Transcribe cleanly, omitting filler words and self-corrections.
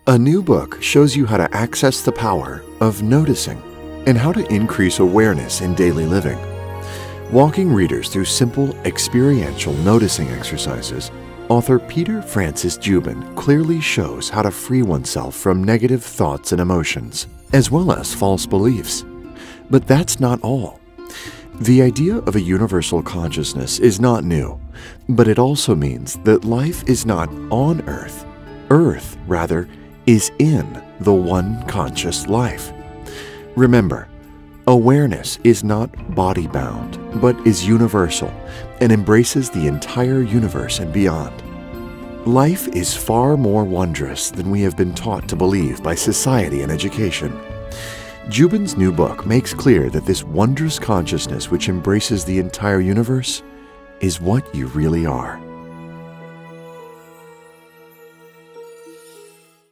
A new book shows you how to access the power of noticing and how to increase awareness in daily living. Walking readers through simple experiential noticing exercises, author Peter Francis Jubin clearly shows how to free oneself from negative thoughts and emotions, as well as false beliefs. But that's not all. The idea of a universal consciousness is not new, but it also means that life is not on Earth. Earth, rather, is in the one conscious life. Remember, awareness is not body-bound, but is universal and embraces the entire universe and beyond. Life is far more wondrous than we have been taught to believe by society and education. Jubin's new book makes clear that this wondrous consciousness which embraces the entire universe is what you really are.